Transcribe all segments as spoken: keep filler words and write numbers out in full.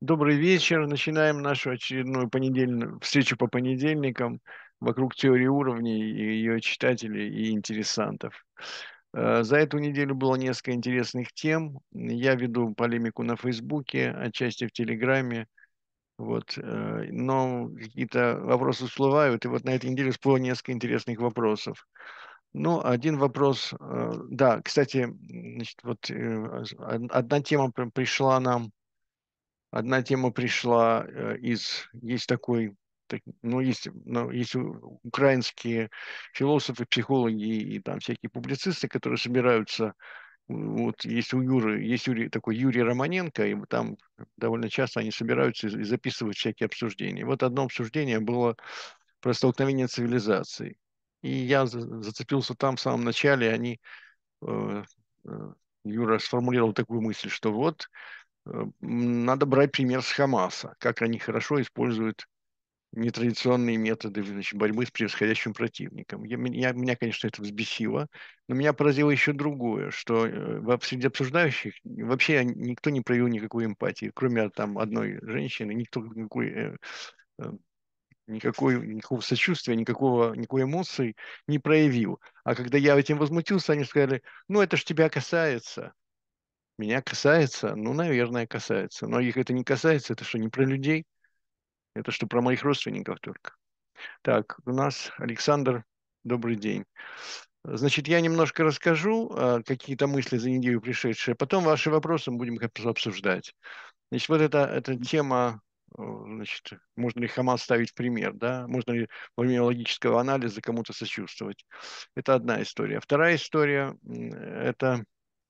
Добрый вечер. Начинаем нашу очередную понедельную встречу по понедельникам вокруг теории уровней и ее читателей и интересантов. Э, За эту неделю было несколько интересных тем. Я веду полемику на Фейсбуке, отчасти в Телеграме. Вот, э, но какие-то вопросы всплывают, и вот на этой неделе всплыло несколько интересных вопросов. Ну, один вопрос, э, да, кстати, м, значит, вот э, од- одна тема при- пришла нам. Одна тема пришла э, из, есть такой, так- ну, есть, ну, есть у- украинские философы, психологи и там всякие публицисты, которые собираются, вот есть у Юры, есть Юрий, такой Юрий Романенко, и вот там довольно часто они собираются и, и записывают всякие обсуждения. Вот одно обсуждение было про столкновение цивилизаций. И я за- зацепился там в самом начале, они, э, э, Юра сформулировал такую мысль, что вот Э, надо брать пример с Хамаса, как они хорошо используют нетрадиционные методы, значит, борьбы с превосходящим противником. Я, меня, меня, конечно, это взбесило, но меня поразило еще другое, что э, во- среди обсуждающих вообще никто не проявил никакой эмпатии, кроме там одной женщины, никто никакой, э, э, никакой, никакого сочувствия, никакого, никакой эмоции не проявил. А когда я этим возмутился, они сказали, ну это ж тебя касается. Меня касается? Ну, наверное, касается. Но их это не касается. Это что, не про людей? Это что, про моих родственников только? Так, у нас Александр. Добрый день. Значит, я немножко расскажу а, какие-то мысли за неделю пришедшие, потом ваши вопросы мы будем как-то обсуждать. Значит, вот эта, эта тема, э, значит, можно ли Хамас ставить в пример, да? Можно ли во время логического анализа кому-то сочувствовать? Это одна история. Вторая история, м, это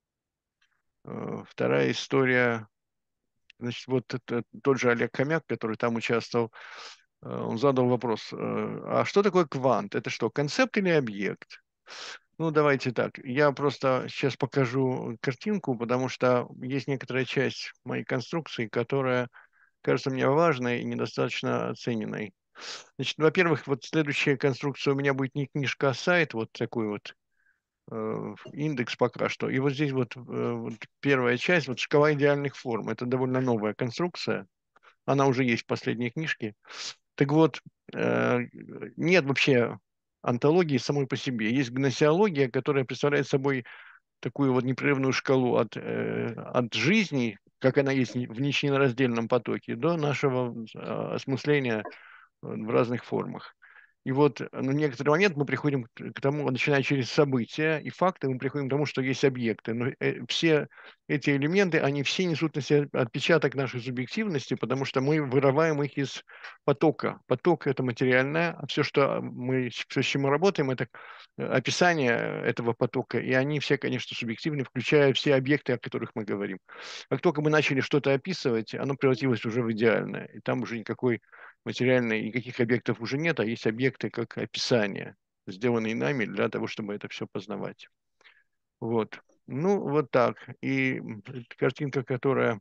э, вторая история. Значит, вот это, тот же Олег Хомяк, который там участвовал, э, он задал вопрос, э, а что такое квант? Это что, концепт или объект? Ну, давайте так. Я просто сейчас покажу картинку, потому что есть некоторая часть моей конструкции, которая кажется мне важной и недостаточно оцененной. Значит, во-первых, вот следующая конструкция у меня будет не книжка, а сайт, вот такой вот э, индекс пока что. И вот здесь вот, э, вот первая часть, вот шкала идеальных форм. Это довольно новая конструкция. Она уже есть в последней книжке. Так вот, э, нет вообще антологии самой по себе. Есть гносеология, которая представляет собой такую вот непрерывную шкалу от, э, от жизни, как она есть в нечленораздельном потоке, до нашего э, осмысления в разных формах. И вот э, на некоторый момент мы приходим к к тому, начиная через события и факты, мы приходим к тому, что есть объекты. Но э, все эти элементы, они все несут на себе отпечаток нашей субъективности, потому что мы вырываем их из потока. Поток – это материальное, а все, что мы, все, с чем мы работаем, это э, описание этого потока, и они все, конечно, субъективны, включая все объекты, о которых мы говорим. Как только мы начали что-то описывать, оно превратилось уже в идеальное, и там уже никакой материальной, никаких объектов уже нет, а есть объекты как описание, сделанные нами для того, чтобы это все познавать. Вот. Ну, вот так. И эта картинка, которая...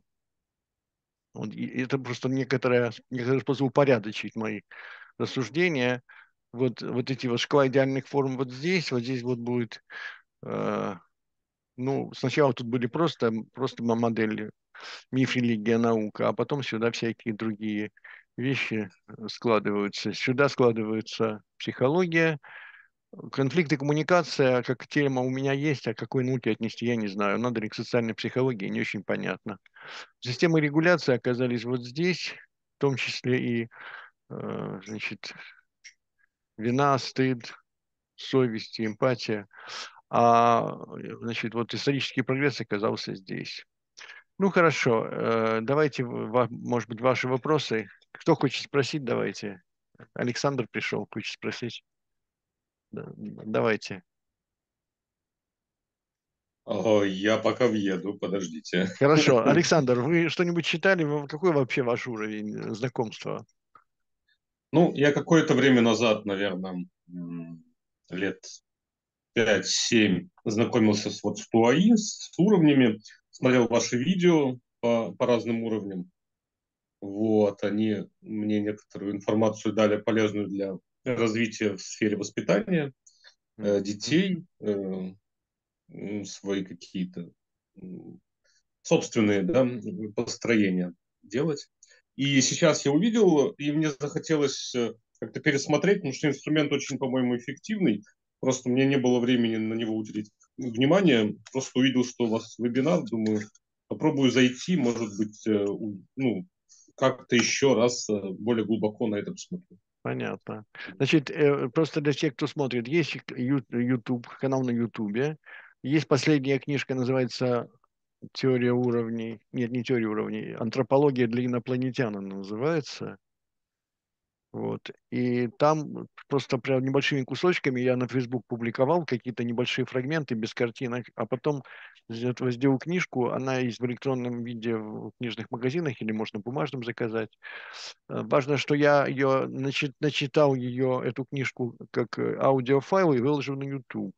Вот, и это просто некоторая, некоторый способ упорядочить мои рассуждения. Вот, вот эти вот шкала идеальных форм вот здесь, вот здесь вот будет... э, ну, сначала тут были просто, просто модели миф, религия, наука, а потом сюда всякие другие вещи э, складываются. Сюда складывается психология, конфликт и коммуникация, как тема у меня есть, а к какой науке отнести, я не знаю. Надо ли к социальной психологии, не очень понятно. Системы регуляции оказались вот здесь, в том числе и, э, значит, вина, стыд, совесть, и эмпатия. А, э, значит, вот исторический прогресс оказался здесь. Ну, хорошо. э, Давайте, ва- может быть, ваши вопросы. Кто хочет спросить, давайте. Александр пришел, хочет спросить. Да, давайте. Ого, я пока въеду, подождите. Хорошо. Александр, вы что-нибудь читали? Вы- Какой вообще ваш уровень э, знакомства? Ну, я какое-то время назад, наверное, лет пять-семь знакомился с, вот, с Туаи, с уровнями, смотрел ваши видео по, по разным уровням. Вот, они мне некоторую информацию дали полезную для развития в сфере воспитания э, Мгм. детей, э, м, свои какие-то м, собственные, да, построения делать. И сейчас я увидел, и мне захотелось э, как-то пересмотреть, потому что инструмент очень, по-моему, эффективный. Просто мне не было времени на него уделить внимание. Просто увидел, что у вас вебинар, думаю, попробую зайти, может быть, э, у- ну, как-то еще раз э, более глубоко на это посмотрю. Понятно. Значит, э, просто для тех, кто смотрит, есть Ю- YouTube, канал на YouTube, есть последняя книжка, называется «Теория уровней». Нет, не «Теория уровней», «Антропология для инопланетян» она называется. Вот. И там просто прям небольшими кусочками я на Facebook публиковал какие-то небольшие фрагменты без картинок, а потом из этого сделал книжку. Она есть в электронном виде в книжных магазинах или можно бумажным заказать. Э, Важно, что я ее начи- начитал ее, эту книжку, как э, аудиофайл и выложил на YouTube.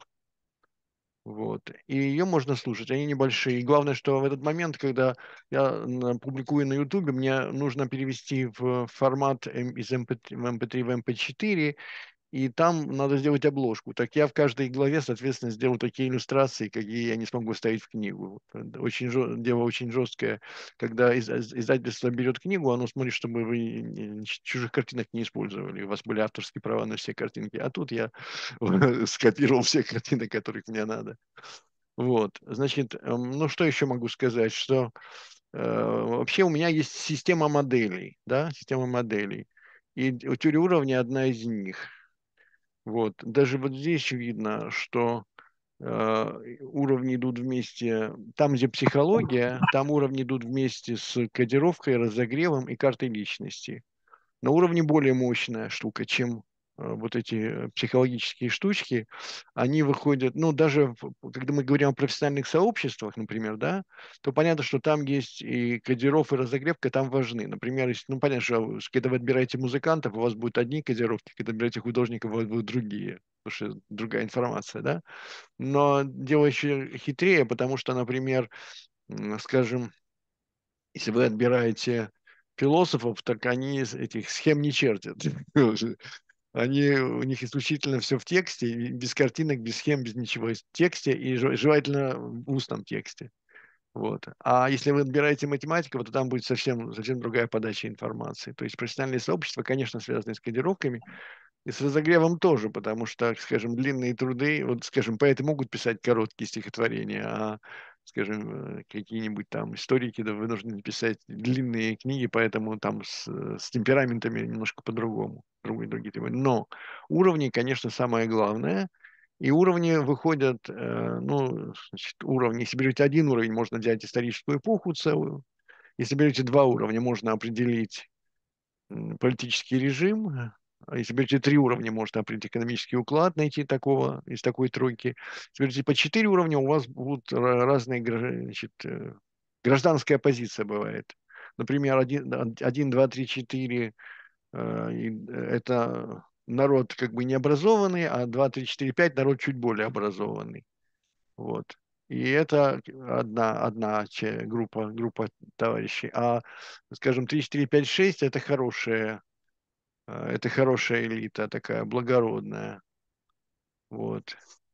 Вот. И ее можно слушать, они небольшие. И главное, что в этот момент, когда я м, публикую на YouTube, мне нужно перевести в формат эм- из эм пэ три в эм пэ три в эм пэ четыре, и там надо сделать обложку. Так я в каждой главе, соответственно, сделал такие иллюстрации, какие я не смогу вставить в книгу. Вот. Очень жё- дело очень жесткое. Когда из- из- издательство берет книгу, оно смотрит, чтобы вы не- чужих картинок не использовали. У вас были авторские права на все картинки. А тут я скопировал все картины, которых мне надо. Вот, значит, эм, ну что еще могу сказать, что э, вообще у меня есть система моделей, да, система моделей, и д- теория уровня одна из них. Вот, даже вот здесь видно, что э, уровни идут вместе, там, где психология, там уровни идут вместе с кодировкой, разогревом и картой личности. На уровне более мощная штука, чем э, вот эти э, психологические штучки. Они выходят, ну, даже в- когда мы говорим о профессиональных сообществах, например, да, то понятно, что там есть и кодировка, и разогревка там важны. Например, если, ну, понятно, что вы- когда вы отбираете музыкантов, у вас будут одни кодировки, когда отбираете художников, у вас будут другие, потому что другая информация, да. Но дело еще хитрее, потому что, например, м, скажем, если вы отбираете философов, так они из этих схем не чертят. Они, у них исключительно все в тексте, и без картинок, без схем, без ничего. В тексте и жел- желательно в устном тексте. Вот. А если вы отбираете математиков, то там будет совсем, совсем другая подача информации. То есть профессиональные сообщества, конечно, связаны с кодировками, и с разогревом тоже, потому что, скажем, длинные труды, вот, скажем, поэты могут писать короткие стихотворения, а, скажем, э, какие-нибудь там историки, да, вынуждены писать длинные книги, поэтому там с, э, с темпераментами немножко по-другому, другие, другие требования. Но уровни, конечно, самое главное, и уровни выходят, э, ну, значит, уровни, если берете один уровень, можно взять историческую эпоху целую, если берете два уровня, можно определить м, политический режим. А если берете три уровня, можно определить экономический уклад, найти такого, из такой тройки. Если берете по четыре уровня, у вас будут ра- разные, гражд- значит, э, гражданская позиция бывает. Например, один, один, два, три, четыре э, и, э, это народ как бы необразованный, а два, три, четыре, пять народ чуть более образованный. Вот. И это одна, одна че- группа, группа товарищей. А, скажем, три, четыре, пять, шесть это хорошая, э, это хорошая элита, такая благородная. Вот.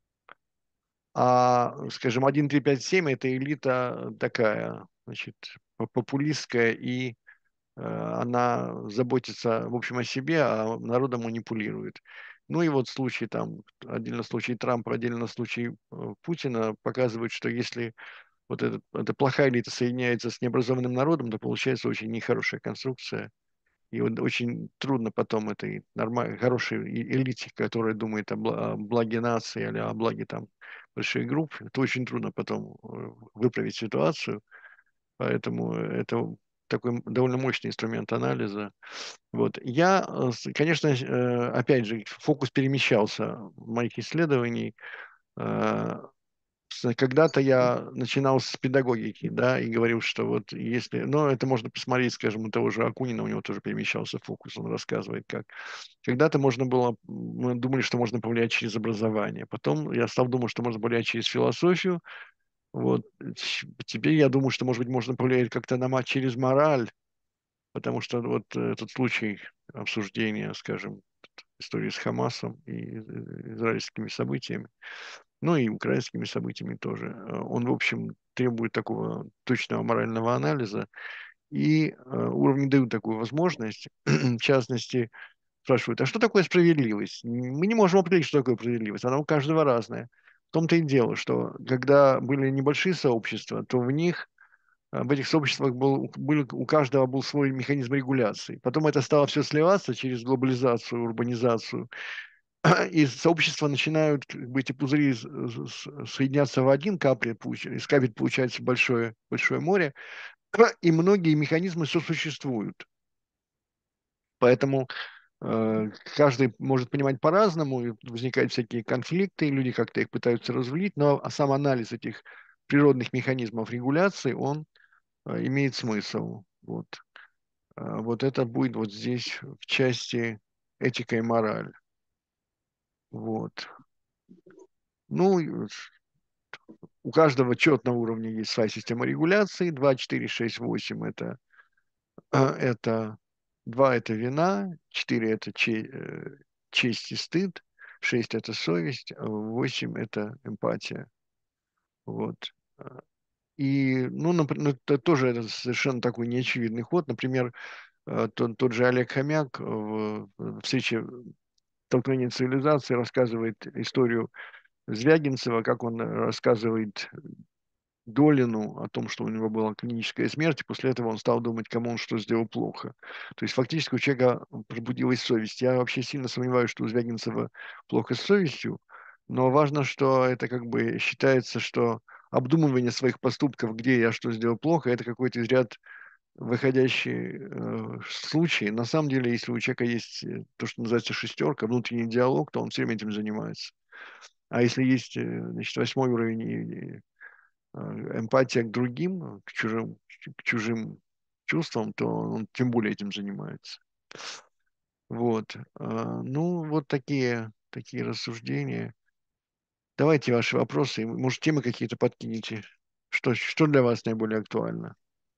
А, скажем, один, три, пять, семь это элита такая, значит, по- популистская, и э, она заботится, в общем, о себе, а народом манипулирует. Ну и вот случай там, отдельно случай Трампа, отдельно случай э, Путина показывают, что если вот этот, эта плохая элита соединяется с необразованным народом, то получается очень нехорошая конструкция. И вот очень трудно потом этой нормальной, хорошей и- элите, которая думает о, бла- о благе нации или о благе там больших групп, это очень трудно потом э, выправить ситуацию. Поэтому это такой довольно мощный инструмент анализа. Вот. Я, э, с- конечно, э, опять же, фокус перемещался в моих исследований. Э, с- Когда-то я начинал с педагогики, да, и говорил, что вот если, ну, это можно посмотреть, скажем, у того же Акунина, у него тоже перемещался фокус, он рассказывает, как. Когда-то можно было, мы думали, что можно повлиять через образование. Потом я стал думать, что можно повлиять через философию. Вот. Ч- Теперь я думаю, что, может быть, можно повлиять как-то на мать через мораль, потому что вот э, этот случай обсуждения, скажем, истории с Хамасом и э, израильскими событиями, ну и украинскими событиями тоже. Э, Он, в общем, требует такого точного морального анализа. И э, уровни дают такую возможность. В частности, спрашивают, а что такое справедливость? Мы не можем определить, что такое справедливость. Она у каждого разная. В том-то и дело, что когда были небольшие сообщества, то в них, э, в этих сообществах был, был, у каждого был свой механизм регуляции. Потом это стало все сливаться через глобализацию, урбанизацию. И сообщества начинают, как бы, эти пузыри с- с- соединяться в один капель, получ- из капель получается большое, большое море, и многие механизмы сосуществуют. Поэтому э, каждый может понимать по-разному, и возникают всякие конфликты, и люди как-то их пытаются разрулить, но сам анализ этих природных механизмов регуляции, он э, имеет смысл. Вот. А вот это будет вот здесь в части этика и мораль. Вот. Ну, и у каждого четного уровня есть своя система регуляции. Два, четыре, шесть, восемь это, это два это вина, четыре это че- э, честь и стыд, шесть это совесть, а восемь это эмпатия. Вот. А, И, ну, например, это тоже это совершенно такой неочевидный ход. Например, э, тот, тот же Олег Хомяк в, в встрече «Столкновение цивилизации» рассказывает историю Звягинцева, как он рассказывает Долину о том, что у него была клиническая смерть, и после этого он стал думать, кому он что сделал плохо. То есть фактически у человека пробудилась совесть. Я вообще сильно сомневаюсь, что у Звягинцева плохо с совестью, но важно, что это как бы считается, что обдумывание своих поступков, где я что сделал плохо, это какой-то из ряд выходящий э, случай. На самом деле, если у человека есть э, то, что называется шестерка, внутренний диалог, то он все время этим занимается. А если есть, э, значит, восьмой уровень и, э, эмпатия к другим, к чужим, к чужим чувствам, то он тем более этим занимается. Вот. А, Ну, вот такие, такие рассуждения. Давайте ваши вопросы. и, Может, темы какие-то подкинете. Что, что для вас наиболее актуально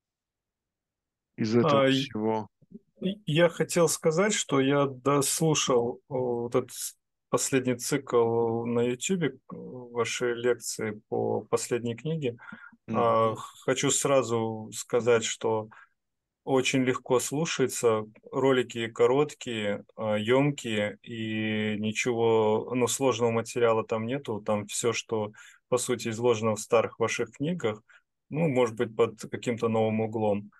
из этого А, и- всего? я хотел сказать, что я дослушал о, вот этот последний цикл на YouTube, вашей лекции по последней книге. А, Мгм. хочу сразу сказать, что очень легко слушается, ролики короткие, емкие, и ничего, ну, сложного материала там нету. Там все, что, по сути, изложено в старых ваших книгах, ну, может быть, под каким-то новым углом.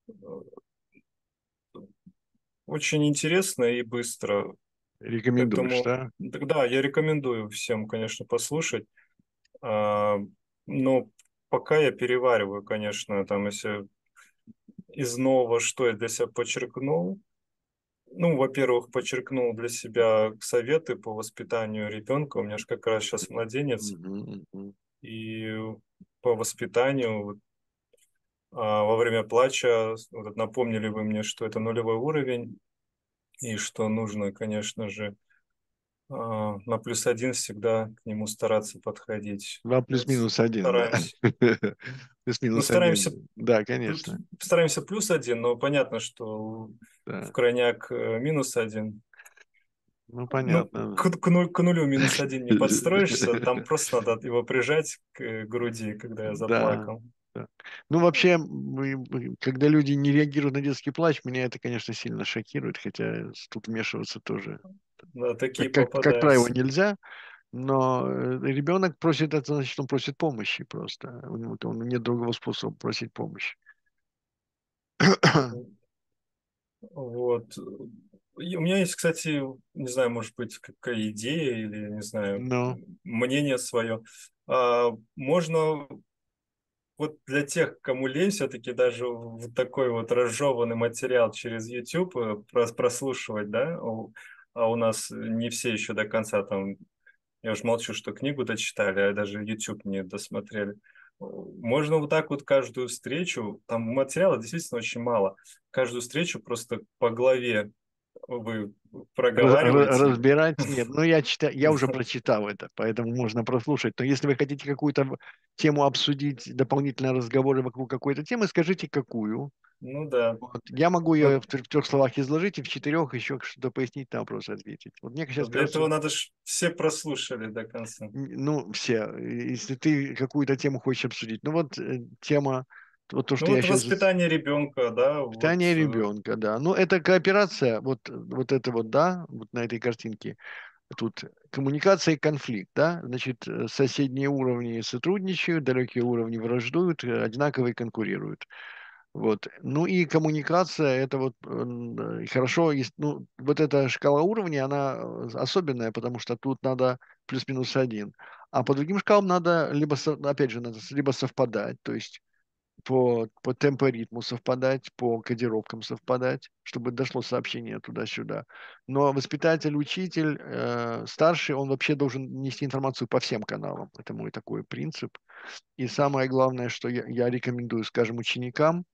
Очень интересно и быстро. Рекомендуешь, Поэтому, да? д- да, я рекомендую всем, конечно, послушать. А, но пока я перевариваю, конечно, там, если из нового, что я для себя подчеркнул. Ну, во-первых, подчеркнул для себя советы по воспитанию ребенка. У меня же как раз сейчас младенец. Мгм, мгм. И по воспитанию вот, а, во время плача вот, напомнили вы мне, что это нулевой уровень, и что нужно, конечно же, а, на плюс один всегда к нему стараться подходить. Два Вот плюс-минус один, да. стараемся. Ну, Плюс-минус стараемся, один. Да, плю- конечно. стараемся плюс один, но понятно, что в Да. крайняк э, минус один. Ну, Ну, понятно. к, к ну- к нулю минус один не подстроишься, там просто надо его прижать к э, груди, когда я Да, заплакал. да. Ну, вообще, мы- мы- когда люди не реагируют на детский плач, меня это, конечно, сильно шокирует, хотя тут вмешиваться тоже, Да, как, такие как, как правило, попадаются. нельзя, но э, ребенок просит это, значит, он просит помощи просто. У него, у него нет другого способа просить помощи. Вот. И у меня есть, кстати, не знаю, может быть, какая идея или, не знаю, Но мнение свое. А, можно вот для тех, кому лень, все-таки даже вот такой вот разжеванный материал через YouTube э, прос- прослушивать, да, у- а у нас не все еще до конца там, я уж молчу, что книгу дочитали, а даже YouTube не досмотрели. Можно вот так вот каждую встречу, там материала действительно очень мало, каждую встречу просто по главе вы Раз- ра- проговариваете. разбирать нет. Ну, я читаю, я уже прочитал это, поэтому можно прослушать. Но если вы хотите какую-то в- тему обсудить, дополнительные разговоры вокруг какой-то темы, скажите, какую. Ну да. Вот. Я могу ее Но в, тр- в трех словах изложить и в четырех еще что-то пояснить, на вопрос ответить. Вот мне сейчас для кажется, этого надо ж все прослушали до конца. н- ну, все, если ты какую-то тему хочешь обсудить. Ну, вот э, тема Вот то, Ну что я вот сейчас... воспитание ребенка, да, вот. Питание э, ребенка, да. Ну, это кооперация, вот, вот это вот, да, вот на этой картинке. Тут коммуникация и конфликт, да, значит, э, соседние уровни сотрудничают, далекие уровни враждуют, э, одинаковые конкурируют. Вот. Ну и коммуникация, это вот э, хорошо, есть, ну, вот эта шкала уровней, она э, особенная, потому что тут надо плюс-минус один. А по другим шкалам надо либо, со- опять же, надо с- либо совпадать, то есть по, по темпоритму совпадать, по кодировкам совпадать, чтобы дошло сообщение туда-сюда. Но воспитатель, учитель, э, старший, он вообще должен нести информацию по всем каналам. Это мой такой принцип. И самое главное, что я, я рекомендую, скажем, ученикам,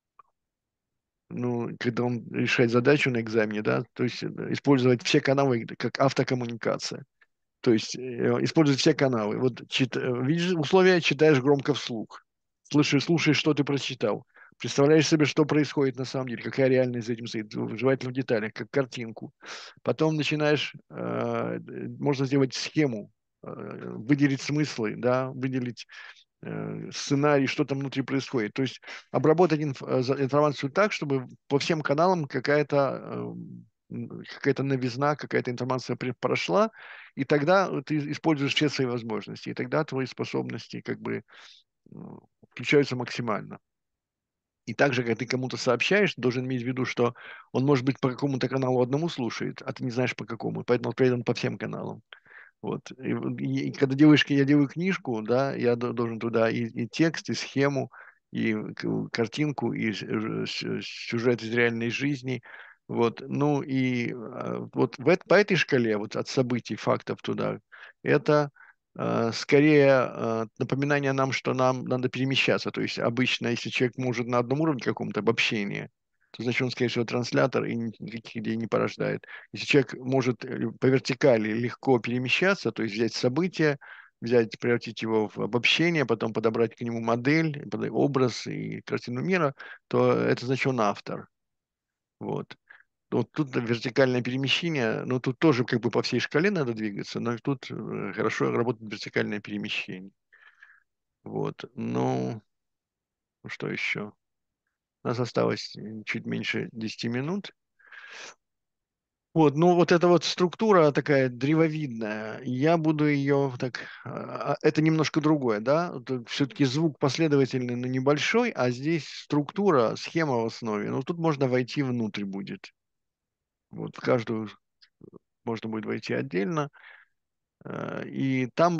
ну, когда он решает задачу на экзамене, да, то есть э, использовать все каналы как автокоммуникация. То есть э, использовать все каналы. Вот чит, э, видишь условия, читаешь громко вслух. Слушаешь, слушаешь, что ты прочитал. Представляешь себе, что происходит на самом деле, какая реальность за этим стоит, в- желательно в деталях, как картинку. Потом начинаешь, э, можно сделать схему, э, выделить смыслы, да, выделить э, сценарий, что там внутри происходит. То есть обработать инф- э, за- информацию так, чтобы по всем каналам какая-то э, м, какая-то новизна, какая-то информация при- прошла, и тогда ты используешь все свои возможности, и тогда твои способности как бы э, включаются максимально. И также, когда ты кому-то сообщаешь, ты должен иметь в виду, что он, может быть, по какому-то каналу одному слушает, а ты не знаешь по какому, поэтому ответ по всем каналам. Вот. И, в- и- и когда делаешь, я делаю книжку, да, я до- должен туда и, и текст, и схему, и к- картинку, и с- э, с- сюжет из реальной жизни. Вот. Ну и э, вот в эт- по этой шкале, вот от событий, фактов туда, это э, скорее э, напоминание нам, что нам надо перемещаться. То есть обычно, если человек может на одном уровне каком-то обобщения, то значит он, скорее всего, транслятор и ни- никаких идей не порождает. Если человек может э, по вертикали легко перемещаться, то есть взять событие, взять, превратить его в обобщение, потом подобрать к нему модель, под- образ и картину мира, то это значит он автор. Вот. Вот тут вертикальное перемещение, ну тут тоже как бы по всей шкале надо двигаться, но тут э, хорошо работает вертикальное перемещение. Вот. Ну, что еще? У нас осталось э, чуть меньше десяти минут. Вот, ну вот эта вот структура такая древовидная, я буду ее так, а, а, это немножко другое, да, все-таки звук последовательный, но небольшой, а здесь структура, схема в основе, ну тут можно войти внутрь будет, вот в каждую можно будет войти отдельно, э, и там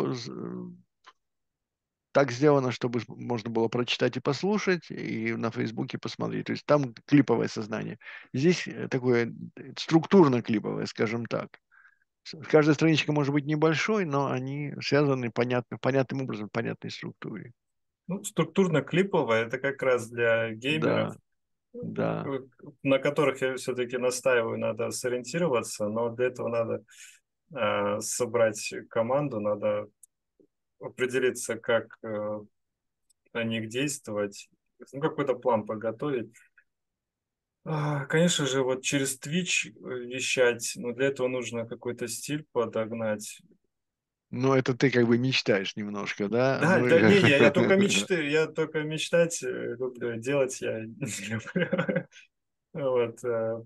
так сделано, чтобы можно было прочитать и послушать, и на Фейсбуке посмотреть. То есть там клиповое сознание. Здесь э, такое э, структурно-клиповое, скажем так. С- Каждая страничка может быть небольшой, но они связаны понятно, понятным образом, в понятной структуре. Ну, структурно-клиповое это как раз для геймеров, Да, да. э, на которых я все-таки настаиваю, надо сориентироваться, но для этого надо э, собрать команду, надо определиться, как э, на них действовать, ну, какой-то план подготовить. А, Конечно же, вот через Twitch э, вещать, но для этого нужно какой-то стиль подогнать. Но это ты как бы мечтаешь немножко, да? Да, Ну, да, не, я, я только мечты, я только мечтать э, люблю, делать я не люблю. Вот, э,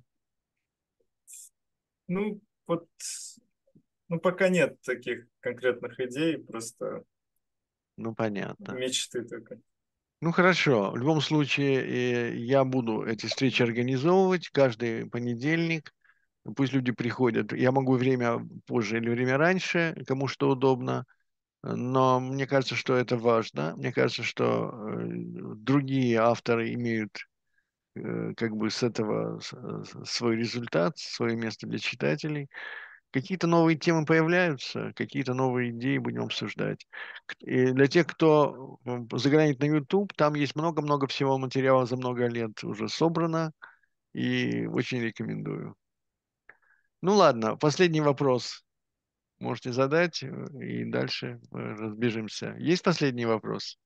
ну, вот, ну, пока нет таких конкретных идей, просто ну, понятно. мечты только. Ну хорошо, в любом случае э, я буду эти встречи организовывать каждый понедельник. Пусть люди приходят. Я могу время позже или время раньше, кому что удобно. Но мне кажется, что это важно. Мне кажется, что э, другие авторы имеют э, как бы с этого с- с- свой результат, свое место для читателей. Какие-то новые темы появляются, какие-то новые идеи будем обсуждать. К- И для тех, кто м, заглянет на YouTube, там есть много-много всего материала за много лет уже собрано, и очень рекомендую. Ну ладно, последний вопрос можете задать, э, и дальше мы разбежимся. Есть последний вопрос?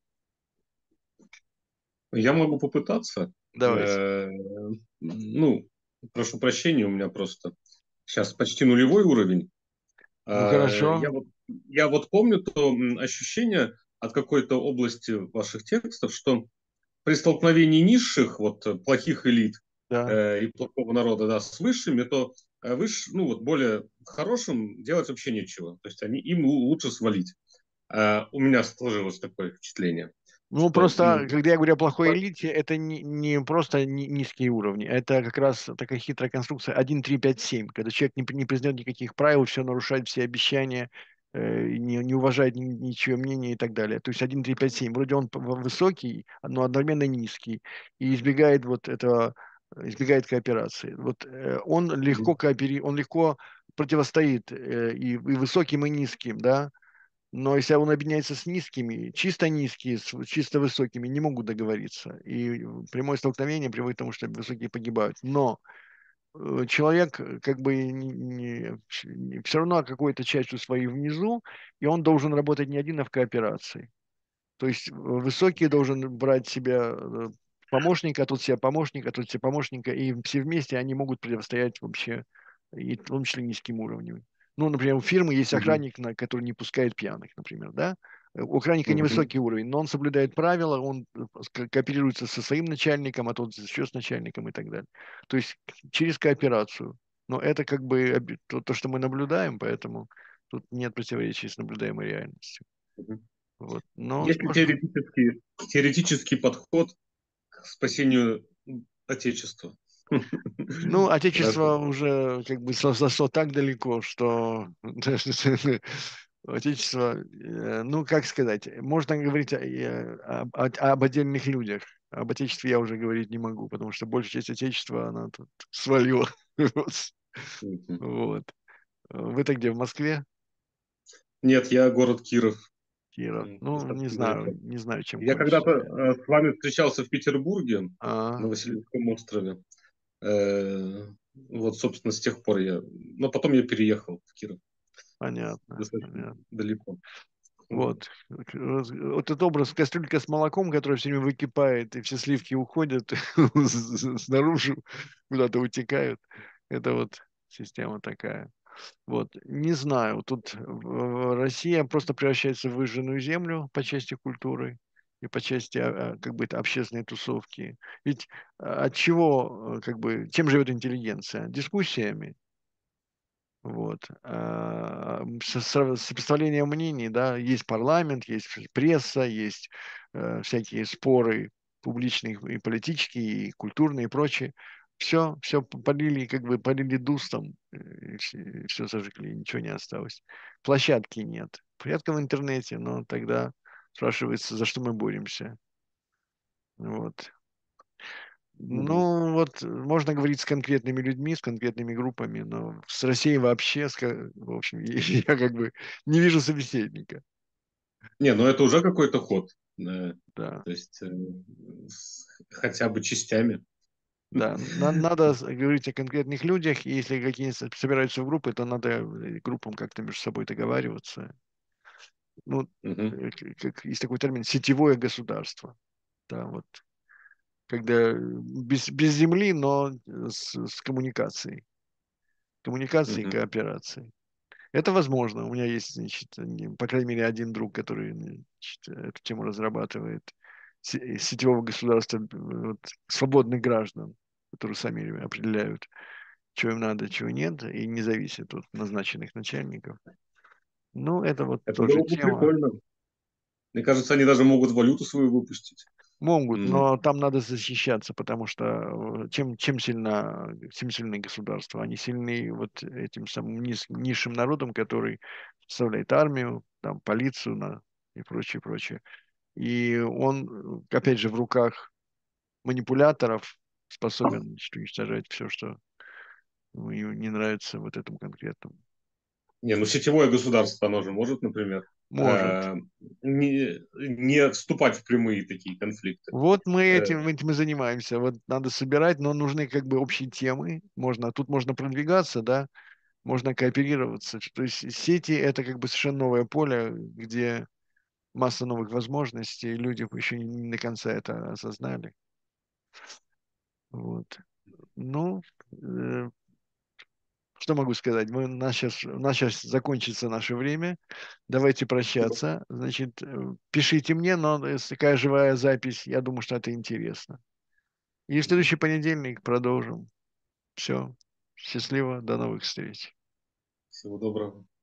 Я могу попытаться. Давайте. Э, Ну, прошу прощения, у меня просто сейчас почти нулевой уровень. Ну Э, хорошо. Я вот, я вот помню то м, ощущение от какой-то области ваших текстов, что, в при столкновении низших, вот плохих элит Да. э, и плохого народа, да, с высшими, то э, выш, ну вот более хорошим делать вообще нечего. То есть они, им лучше свалить. Э, у меня сложилось такое впечатление, Ну, что, просто, ну, когда я говорю о плохой элите, это не, не просто ни- низкие уровни, это как раз такая хитрая конструкция один, три, пять, семь, когда человек не, при- не признает никаких правил, все нарушает, все обещания, э, не, не уважает ни, ничье мнение и так далее. То есть один, три, пять, семь. Вроде он п- высокий, но одновременно низкий, и избегает вот этого, избегает кооперации. Вот э, он легко коопери, он легко противостоит э, и, и высоким, и низким, да. Но если он объединяется с низкими, чисто низкие, с чисто высокими, не могут договориться. И прямое столкновение приводит к тому, что высокие погибают. Но э, человек э, как бы не, не- все равно какой-то частью своей внизу, и он должен работать не один, а в кооперации. То есть э, высокий должен брать себя э, помощника, а тот себя помощника, а тот себя помощника, и все вместе они могут противостоять вообще, и в том числе низким уровнем. Ну, например, у фирмы есть мгм, охранник, на- который не пускает пьяных, например, да? Э, У охранника мгм, невысокий уровень, но он соблюдает правила, он э, ко- кооперируется со своим начальником, а тот еще с начальником и так далее. То есть через кооперацию. Но это как бы оби- то, то, что мы наблюдаем, поэтому тут нет противоречий с наблюдаемой реальностью. мгм. Вот. Но Есть ли можно. теоретический, теоретический подход к спасению Отечества? Ну, Хорошо. отечество уже как бы со- зашло так далеко, что отечество, э, ну, как сказать, можно говорить о- э, об, о- об отдельных людях. Об отечестве я уже говорить не могу, потому что большая часть отечества, она тут свалила. Мгм. Вот. Вы-то где, в Москве? Нет, я город Киров. Киров? М, Ну, не достаточно знаю, далеко. не знаю, чем Я когда-то кончится. э, с вами встречался в Петербурге, на А, Васильевском острове. Э, Вот, собственно, с тех пор я... Но потом я переехал в Киров. понятно, Достаточно понятно. далеко. Мгм. Вот. Вот этот образ кастрюлька с молоком, которая все время выкипает, и все сливки уходят снаружи, куда-то утекают. Это вот система такая. Вот. Не знаю, тут в- Россия просто превращается в выжженную землю по части культуры и по части а, а, как бы это общественной тусовки. Ведь а, от чего, э, как бы, чем живет интеллигенция? Дискуссиями. Вот. А, со- со- Сопоставление мнений, да, есть парламент, есть пресса, есть э, всякие споры публичные и политические, и культурные, и прочее. Все, все полили, как бы полили дустом, э, и все зажгли, ничего не осталось. Площадки нет. Порядка в интернете, но тогда спрашивается, за что мы боремся. Вот. Мгм. Ну, вот э, можно говорить с конкретными людьми, с конкретными группами, но с Россией вообще, с ка- в общем, я как бы не вижу собеседника. Не, ну это уже какой-то ход. Э, Да, То есть э, с- хотя бы частями. да. На- надо с- говорить о конкретных людях, и если какие то собираются в группы, то надо э, группам как-то между собой договариваться. Ну, Мгм. э, к- как есть такой термин сетевое государство. Да, вот когда без, без земли, но с, с коммуникацией. Коммуникацией и Мгм. кооперацией. Это возможно. У меня есть, значит, не- по крайней мере, один друг, который значит, эту тему разрабатывает. Се- Сетевого государства, э, вот, свободных граждан, которые сами определяют, чего им надо, чего нет, и не зависит от назначенных начальников. Ну, это вот Это тоже было бы тема. прикольно. Мне кажется, они даже могут валюту свою выпустить. Могут, М, но там надо защищаться, потому что э, чем, чем, сильно, чем сильны государства? Они сильны вот этим самым низ, низшим народом, который составляет армию, там, полицию на, и прочее, прочее. И он, э, опять же, в руках манипуляторов способен, значит, уничтожать все, что ему не нравится вот этому конкретному. Не, ну сетевое государство, оно же может, например, Может. э, не, не вступать в прямые такие конфликты. Вот мы Э, этим, этим и занимаемся. Вот надо собирать, но нужны как бы общие темы. Можно, тут можно продвигаться, да, можно кооперироваться. То есть сети — это как бы совершенно новое поле, где масса новых возможностей, люди еще не до конца это осознали. Вот. Ну, э, что могу сказать? Мы, у нас сейчас, у нас сейчас закончится наше время. Давайте прощаться. Значит, э, пишите мне, но если такая живая запись, я думаю, что это интересно. И в следующий понедельник продолжим. Все. Счастливо. До новых встреч. Всего доброго.